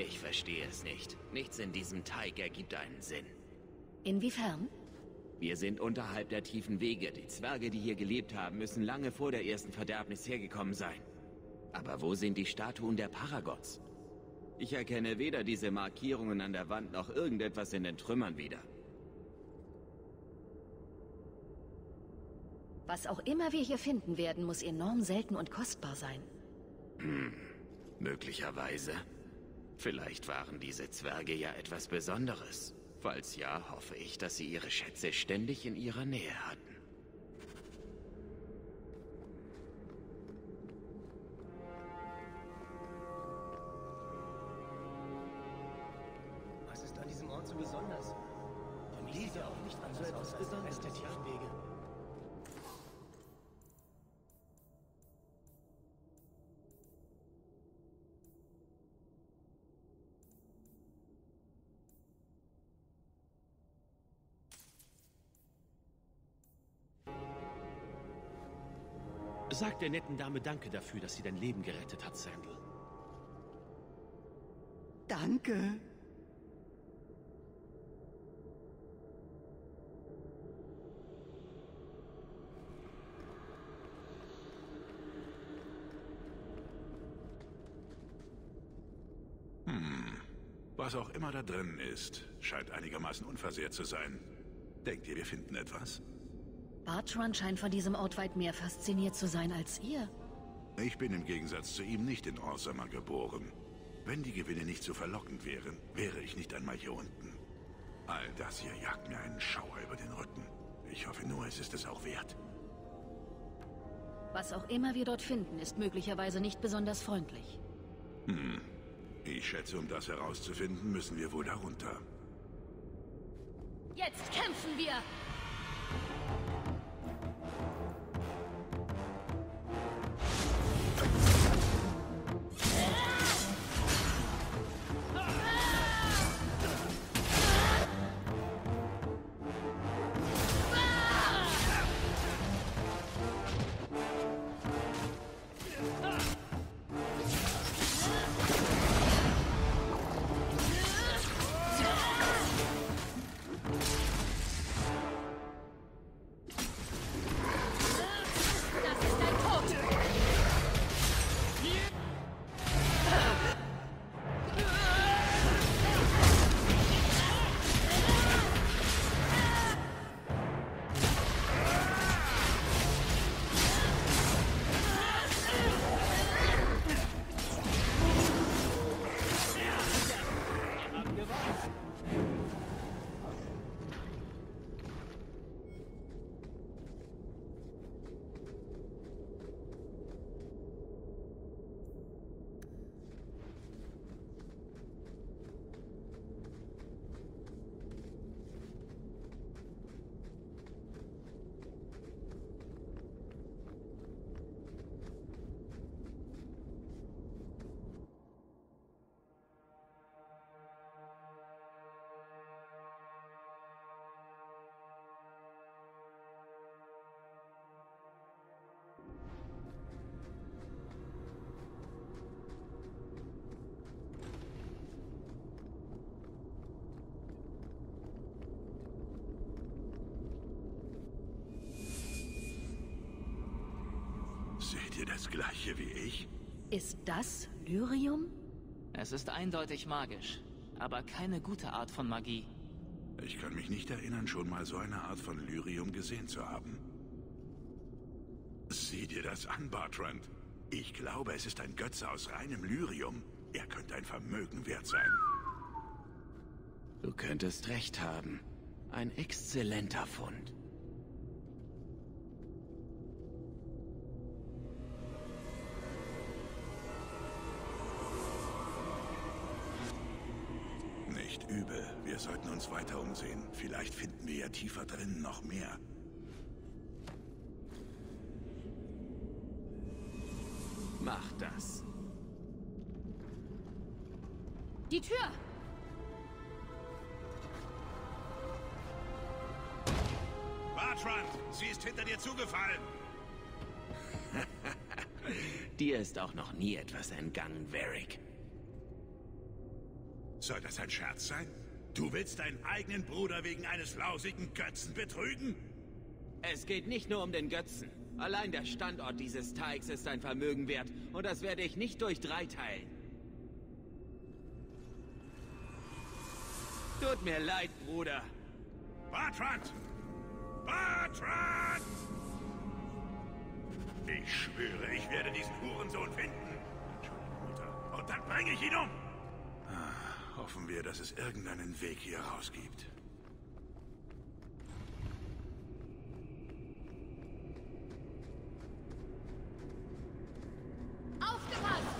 Ich verstehe es nicht. Nichts in diesem Teig ergibt einen Sinn. Inwiefern? Wir sind unterhalb der tiefen Wege. Die Zwerge, die hier gelebt haben, müssen lange vor der ersten Verderbnis hergekommen sein. Aber wo sind die Statuen der Paragods? Ich erkenne weder diese Markierungen an der Wand noch irgendetwas in den Trümmern wieder. Was auch immer wir hier finden werden, muss enorm selten und kostbar sein. Möglicherweise. Vielleicht waren diese Zwerge ja etwas Besonderes. Falls ja, hoffe ich, dass sie ihre Schätze ständig in ihrer Nähe hatten. Was ist an diesem Ort so besonders? Für mich sieht er auch nicht anders aus als der Rest der Tiefwege. Sag der netten Dame Danke dafür, dass sie dein Leben gerettet hat, Sandal. Danke. Was auch immer da drin ist, scheint einigermaßen unversehrt zu sein. Denkt ihr, wir finden etwas? Bartran scheint von diesem Ort weit mehr fasziniert zu sein als ihr. Ich bin im Gegensatz zu ihm nicht in Orzammar geboren. Wenn die Gewinne nicht so verlockend wären, wäre ich nicht einmal hier unten. All das hier jagt mir einen Schauer über den Rücken. Ich hoffe nur, es ist es auch wert. Was auch immer wir dort finden, ist möglicherweise nicht besonders freundlich. Ich schätze, um das herauszufinden, müssen wir wohl darunter. Jetzt kämpfen wir! Seht ihr das Gleiche wie ich? Ist das Lyrium? Es ist eindeutig magisch, aber keine gute Art von Magie. Ich kann mich nicht erinnern, schon mal so eine Art von Lyrium gesehen zu haben. Sieh dir das an, Bartrand. Ich glaube, es ist ein Götze aus reinem Lyrium. Er könnte ein Vermögen wert sein. Du könntest recht haben. Ein exzellenter Fund. Nicht übel. Wir sollten uns weiter umsehen. Vielleicht finden wir ja tiefer drin noch mehr. Mach das. Die Tür! Bartrand, sie ist hinter dir zugefallen. Dir ist auch noch nie etwas entgangen, Varric. Soll das ein Scherz sein? Du willst deinen eigenen Bruder wegen eines lausigen Götzen betrügen? Es geht nicht nur um den Götzen. Allein der Standort dieses Teigs ist ein Vermögen wert. Und das werde ich nicht durch 3 teilen. Tut mir leid, Bruder. Bartrand! Bartrand! Ich schwöre, ich werde diesen Hurensohn finden. Entschuldigung, Mutter. Und dann bringe ich ihn um. Hoffen wir, dass es irgendeinen Weg hier raus gibt. Aufgepasst!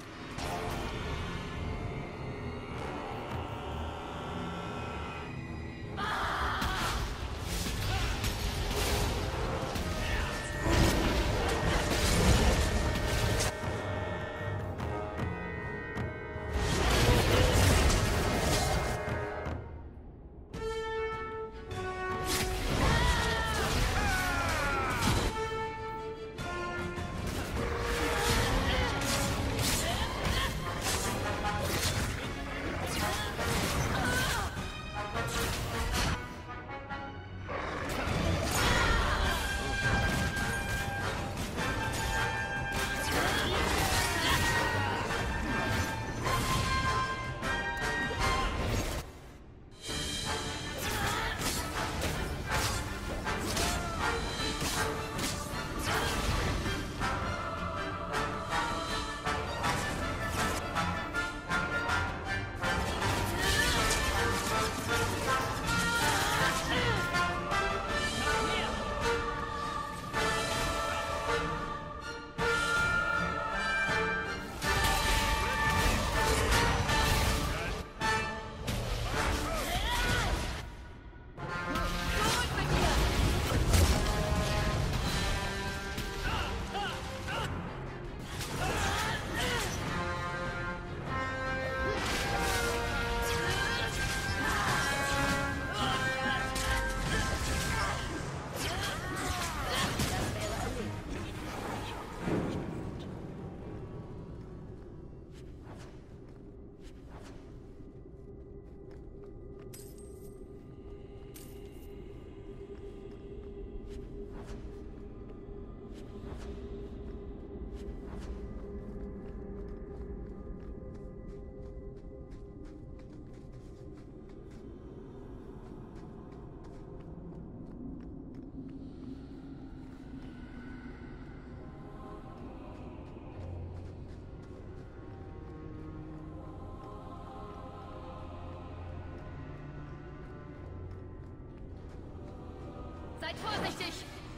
Seid vorsichtig!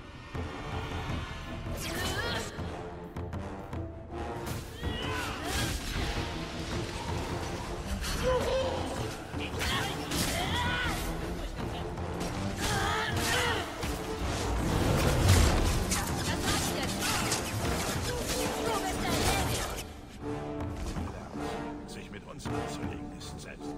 Sich mit uns anzulegen ist selbst.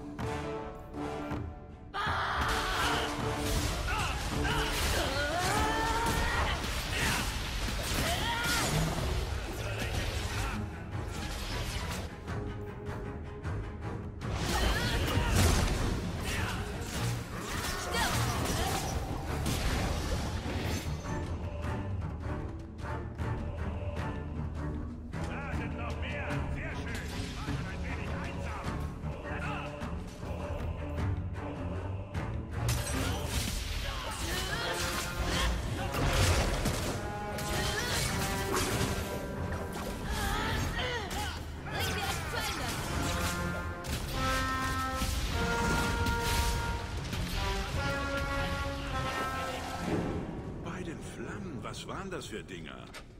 Was waren das für Dinger?